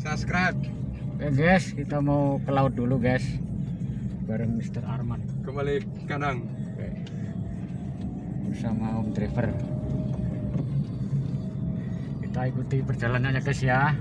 subscribe. Oke guys, kita mau ke laut dulu guys, bareng Mr. Arman. Kembali kadang. Oke. Bersama Om Driver. Kita ikuti perjalanannya guys ya.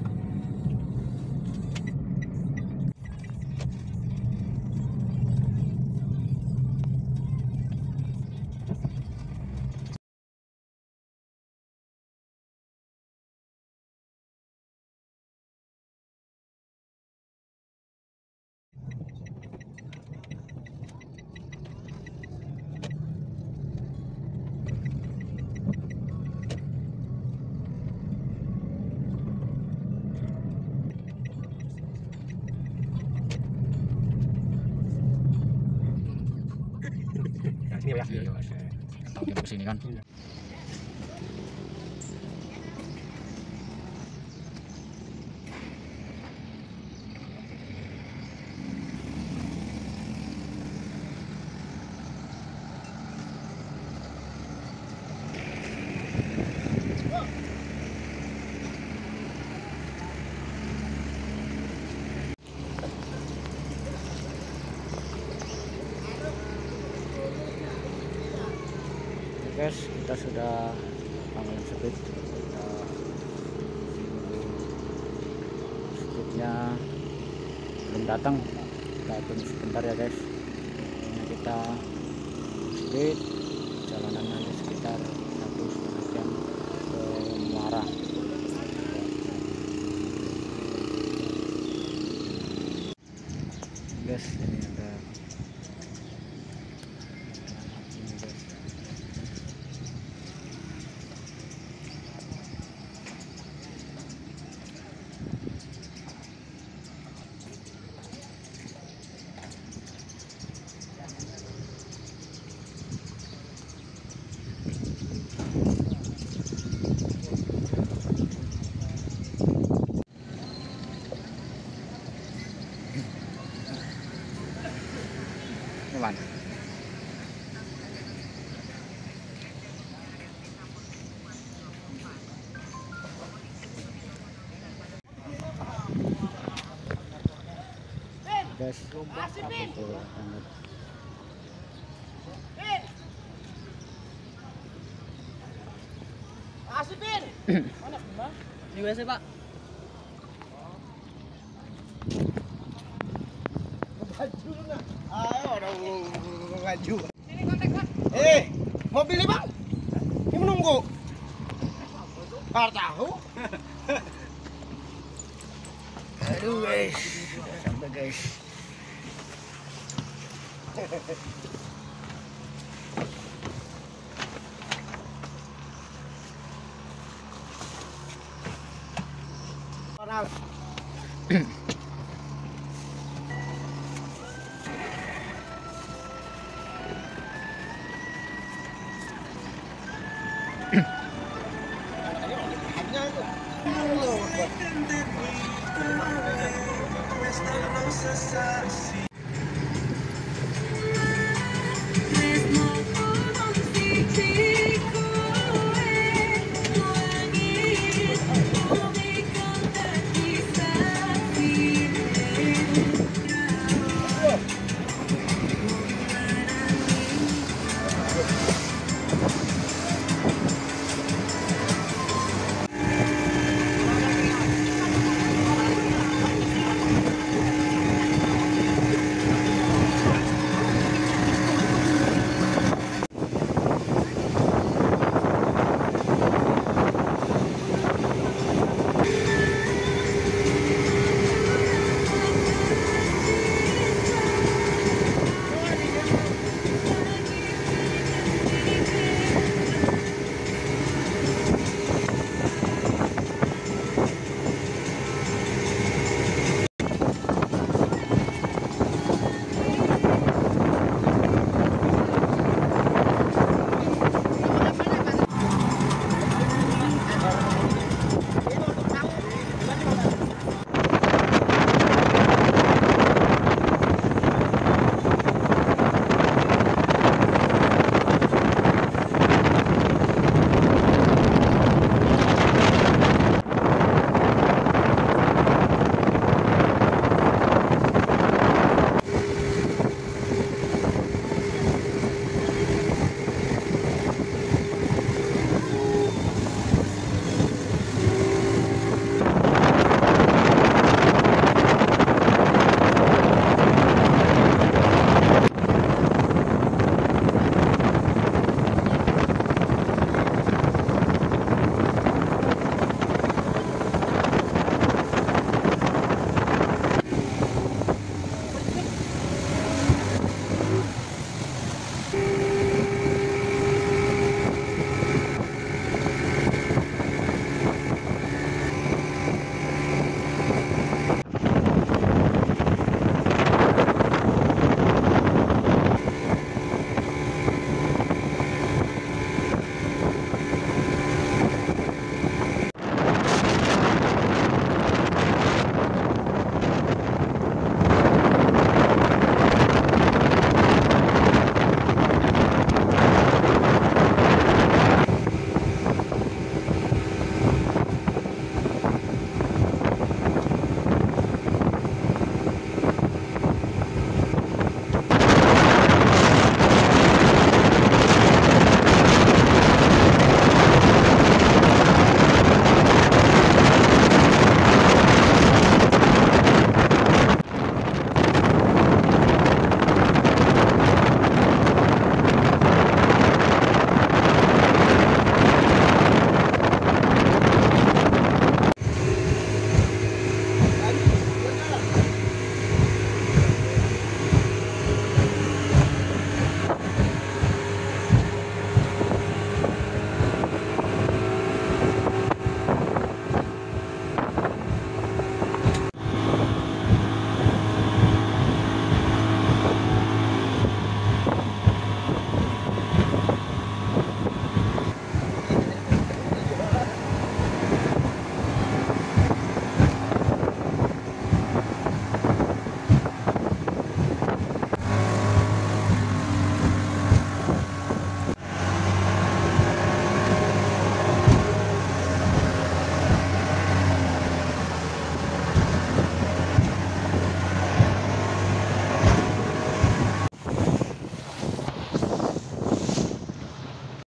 Sini ya. Iya, Mas. Tahu ke sini kan. Guys, kita sudah panggilan speed. Speednya belum datang, kita tunggu sebentar ya guys. Ini kita speed jalanan nanti sekitar 1,5 jam ke Muara. Guys, ini ada mana? Guys, Asipin. Mana Bang? Di WC, Pak. Maju na. Ayo dong maju. Sini kontak, Pak. Mobil nih, Bang. Ini menunggu. Tahu. Aduh, guys. Sampai, guys.